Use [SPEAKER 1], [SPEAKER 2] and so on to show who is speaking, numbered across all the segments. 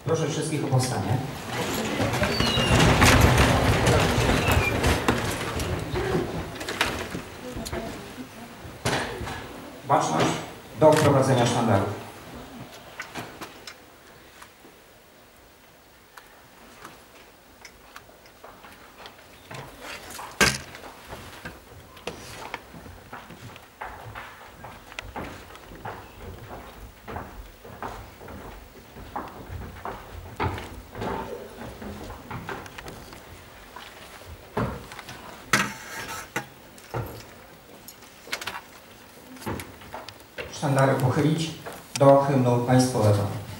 [SPEAKER 1] Proszę wszystkich o powstanie. Baczność do wprowadzenia sztandaru. Sztandary pochylić do hymnu państwowego.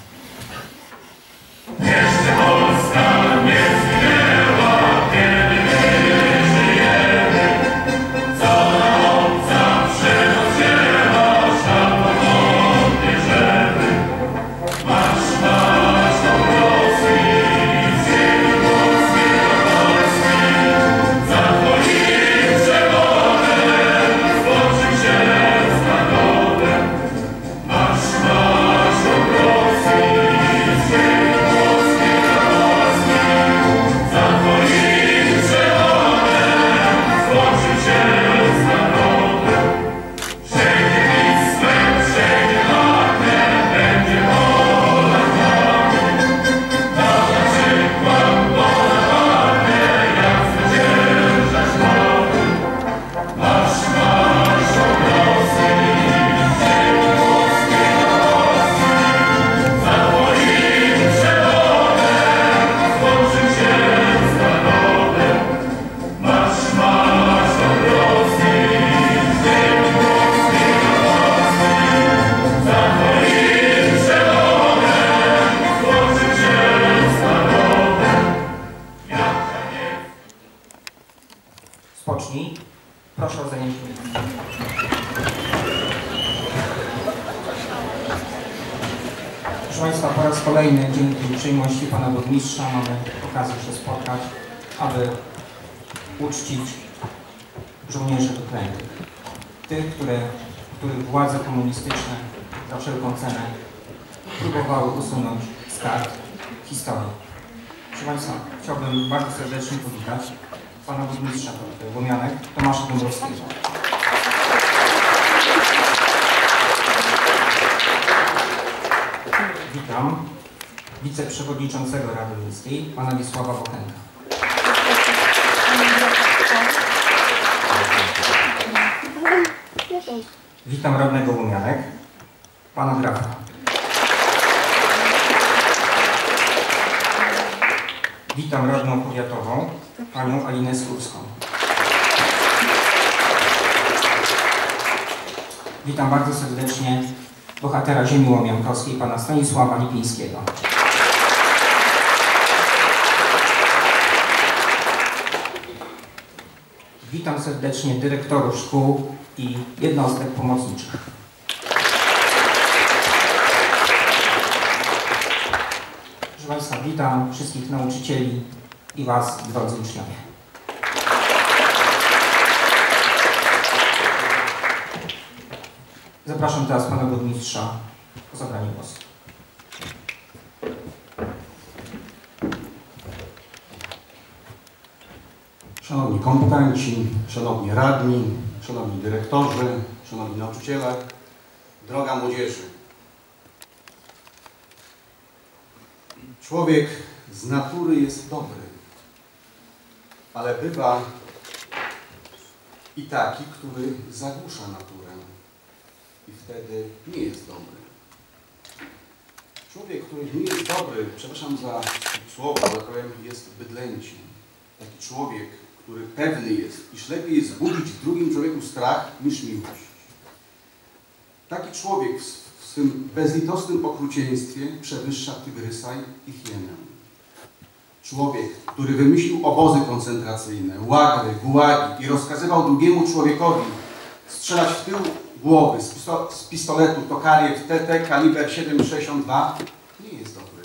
[SPEAKER 2] Jeszcze Polska nie zginęła, kiedy my żyjemy. Cała obca przerozdziela, sztab pochodnie drzewy. Marsz, marsz do Rosji, z ziemi polskiej do Polski. Za twoim przewonem zboczy się z narodem. Marsz, marsz do Rosji, z ziemi polskiej do Polski. Za twoim przewonem zboczy się z narodem. Wszędzie Wisłę, wszędzie Magdę, będzie wola chwały. Dała przykład podawany, jak zwycięża szmały. Marsz, marsz do Rosji, z ziemi polskiej do Polski. Za twoim przewodem zboczy się z narodem. Marsz, marsz do Rosji, z ziemi polskiej do Polski. Za twoim przewodem zboczy się z narodem. Jaka nie
[SPEAKER 1] Spocznij. Proszę o zajęcie miejsca. Proszę Państwa, po raz kolejny dzięki uprzejmości Pana Burmistrza mamy okazję się spotkać, aby uczcić żołnierzy wyklętych. Tych, których władze komunistyczne za wszelką cenę próbowały usunąć z kart historii. Proszę Państwa, chciałbym bardzo serdecznie powitać Pana Burmistrza Łomianek, Tomasza Dąbrowskiego. Witam wiceprzewodniczącego Rady Miejskiej, Pana Wiesława Bochenka. Witam radnego Łomianek, Pana Grafa. Witam radną powiatową, Panią Alinę Skórską. Witam bardzo serdecznie bohatera ziemi łomiankowskiej, Pana Stanisława Lipińskiego. Witam serdecznie dyrektorów szkół i jednostek pomocniczych. Proszę Państwa, witam wszystkich nauczycieli i Was, drodzy uczniowie. Zapraszam teraz Pana Burmistrza o zabranie głosu.
[SPEAKER 3] Szanowni kompetenci, szanowni radni, szanowni dyrektorzy, szanowni nauczyciele, droga młodzieży. Człowiek z natury jest dobry, ale bywa i taki, który zagłusza naturę i wtedy nie jest dobry. Człowiek, który nie jest dobry, przepraszam za słowo, ale powiem, jest bydlęciem. Taki człowiek, który pewny jest, iż lepiej jest wzbudzić w drugim człowieku strach niż miłość. Taki człowiek w swym bezlitosnym okrucieństwie przewyższa tygrysa i hienę. Człowiek, który wymyślił obozy koncentracyjne, łagry, gułagi i rozkazywał drugiemu człowiekowi strzelać w tył głowy z pistoletu Tokariew TT kaliber 7,62, nie jest dobry.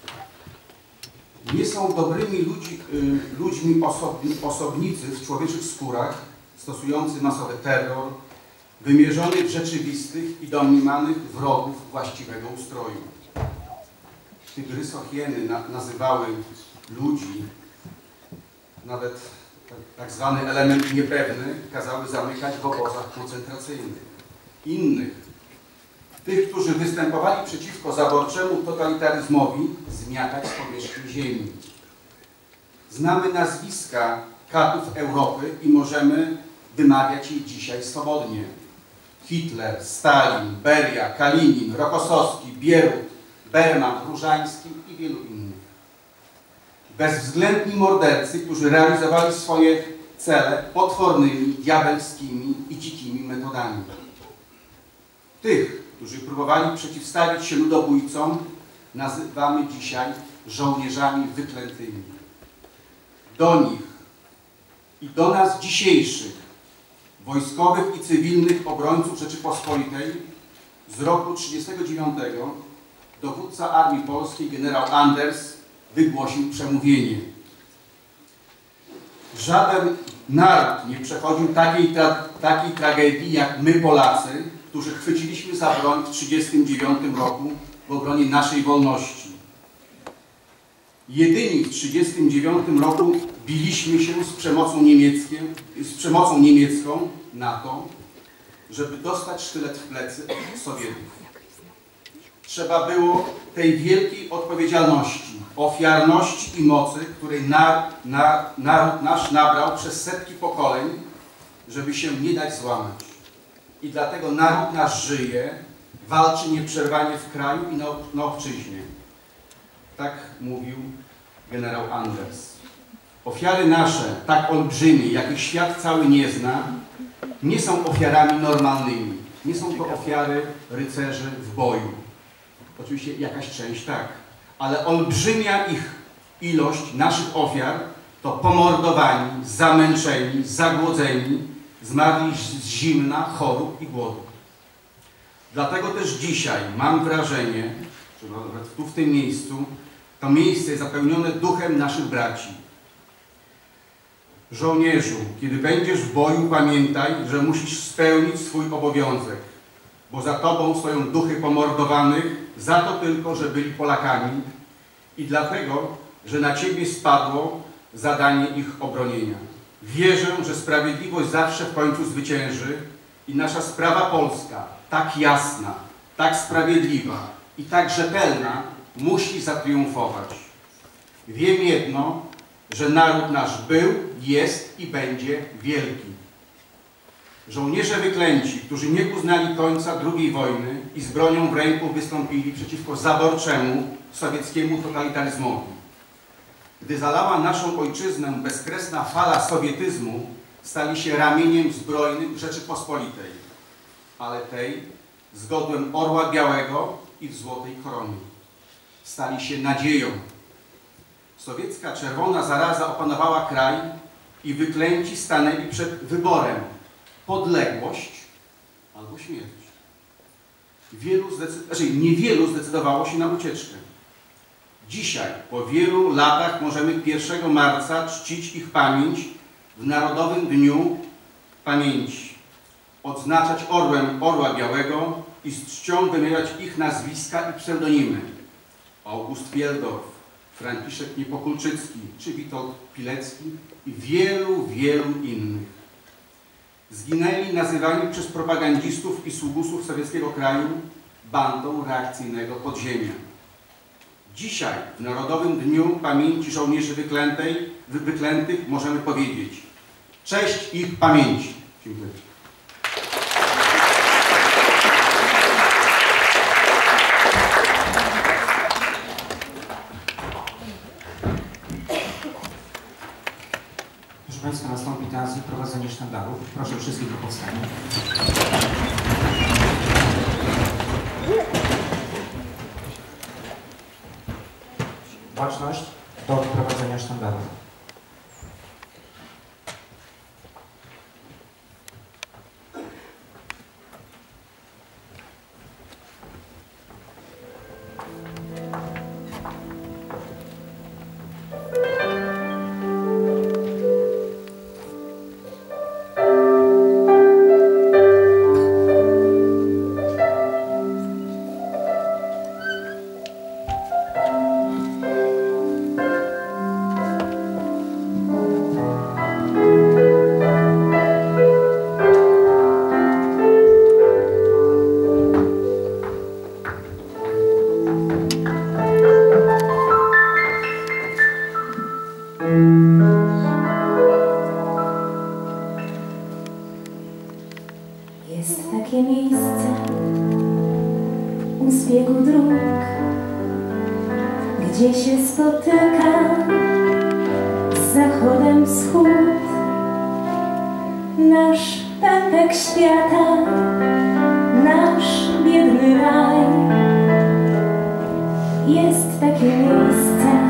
[SPEAKER 3] Nie są dobrymi ludźmi osobnicy w człowieczych skórach, stosujący masowy terror, wymierzony w rzeczywistych i domniemanych wrogów właściwego ustroju. tygrysohieny nazywały ludzi, nawet tak zwany element niepewny, kazały zamykać w obozach koncentracyjnych. Innych, tych, którzy występowali przeciwko zaborczemu totalitaryzmowi, zmiatać z powierzchni ziemi. Znamy nazwiska katów Europy i możemy wymawiać je dzisiaj swobodnie. Hitler, Stalin, Beria, Kalinin, Rokossowski, Bierut, Berman, Różański i wielu innych. Bezwzględni mordercy, którzy realizowali swoje cele potwornymi, diabelskimi i dzikimi metodami. Tych, którzy próbowali przeciwstawić się ludobójcom, nazywamy dzisiaj żołnierzami wyklętymi. Do nich i do nas dzisiejszych, wojskowych i cywilnych obrońców Rzeczypospolitej z roku 1939 dowódca Armii Polskiej generał Anders wygłosił przemówienie. Żaden naród nie przechodził takiej tragedii jak my Polacy, którzy chwyciliśmy za broń w 1939 roku w obronie naszej wolności. Jedyni w 1939 roku biliśmy się z przemocą niemiecką na to, żeby dostać sztylet w plecy od Sowietów. Trzeba było tej wielkiej odpowiedzialności, ofiarności i mocy, której naród nasz nabrał przez setki pokoleń, żeby się nie dać złamać. I dlatego naród nasz żyje, walczy nieprzerwanie w kraju i na obczyźnie. Tak mówił generał Anders. Ofiary nasze, tak olbrzymie, jakich świat cały nie zna, nie są ofiarami normalnymi. Nie są to ofiary rycerzy w boju. Oczywiście jakaś część tak, ale olbrzymia ich ilość naszych ofiar to pomordowani, zamęczeni, zagłodzeni, zmarli z zimna, chorób i głodu. Dlatego też dzisiaj mam wrażenie, że nawet tu w tym miejscu, to miejsce jest zapełnione duchem naszych braci. Żołnierzu, kiedy będziesz w boju, pamiętaj, że musisz spełnić swój obowiązek, bo za tobą stoją duchy pomordowanych, za to tylko, że byli Polakami i dlatego, że na ciebie spadło zadanie ich obronienia. Wierzę, że sprawiedliwość zawsze w końcu zwycięży i nasza sprawa polska, tak jasna, tak sprawiedliwa i tak rzetelna, musi zatriumfować. Wiem jedno, że naród nasz był, jest i będzie wielki. Żołnierze wyklęci, którzy nie uznali końca II wojny i z bronią w ręku wystąpili przeciwko zaborczemu sowieckiemu totalitaryzmowi. Gdy zalała naszą ojczyznę bezkresna fala sowietyzmu, stali się ramieniem zbrojnym Rzeczypospolitej, ale tej z godłem Orła Białego i w złotej koronie. Stali się nadzieją. Sowiecka czerwona zaraza opanowała kraj i wyklęci stanęli przed wyborem: podległość albo śmierć. Niewielu zdecydowało się na ucieczkę. Dzisiaj, po wielu latach, możemy 1 marca czcić ich pamięć w Narodowym Dniu Pamięci, odznaczać orłem Orła Białego i z czcią wymieniać ich nazwiska i pseudonimy: August Wieldorf, Franciszek Niepokulczycki czy Witold Pilecki i wielu, wielu innych. Zginęli nazywani przez propagandzistów i sługusów sowieckiego kraju bandą reakcyjnego podziemia. Dzisiaj, w Narodowym Dniu Pamięci Żołnierzy Wyklętych, możemy powiedzieć: cześć ich pamięci. Dziękuję.
[SPEAKER 1] Proszę Państwa, nastąpi teraz wyprowadzenie sztandarów. Proszę wszystkich o powstanie. Baczność do wyprowadzenia sztandarów.
[SPEAKER 4] biegu dróg, gdzie się spotyka z zachodem wschód. Nasz pępek świata, nasz biedny raj. Jest takie miejsce,